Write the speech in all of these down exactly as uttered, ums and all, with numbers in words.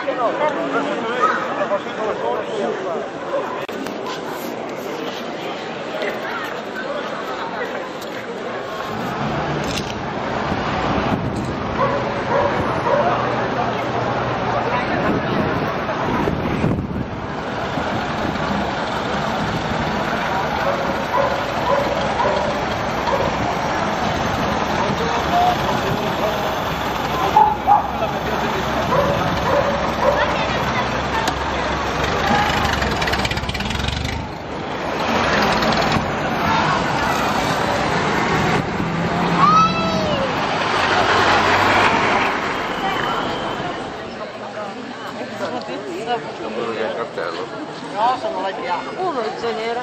No, sono la bianca. Uno è nera.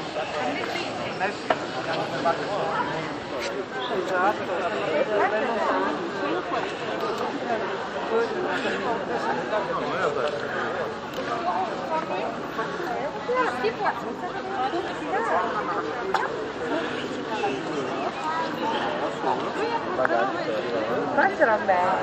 Esatto. Fatela bene.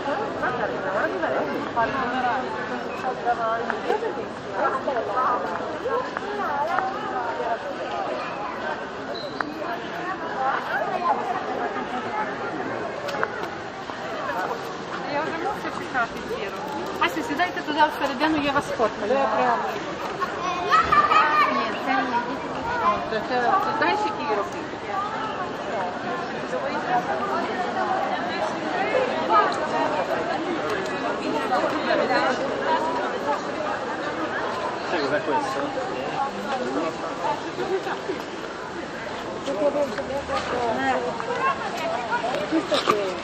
Я уже мог читать эфиру. Ася, сюда это туда в середину, я вас фоткаю. Dove apriamo? Ні, це ні. Це, це, це знаєш, які робити? Sai cos'è questo? Questo che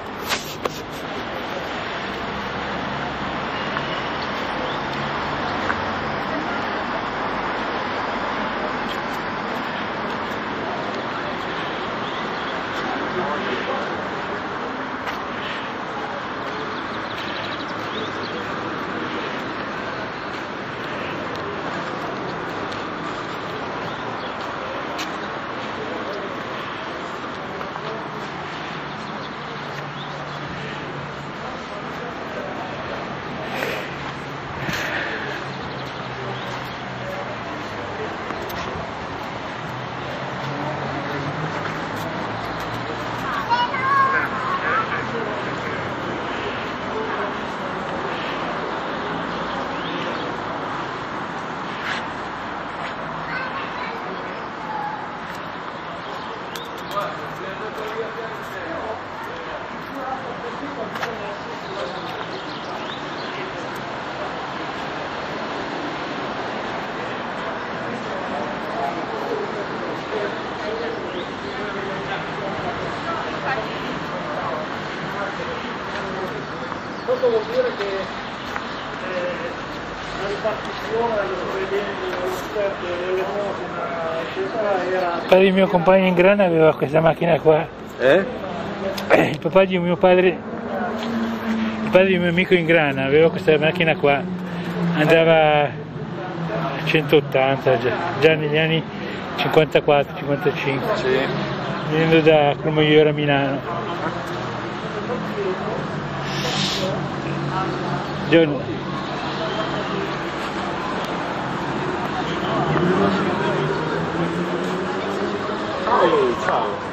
Questo vuol dire che eh, la ripartizione delle provenienze dello sterzo e delle elemosina eccetera era... Il padre del mio compagno in grana aveva questa macchina qua. Eh? Il papà di mio padre, il padre di mio amico in grana aveva questa macchina qua. Andava a centottanta già, già negli anni cinquantaquattro cinquantacinque. Sì. Venendo da Cromogliore a Milano. Buongiorno. Ciao, ciao.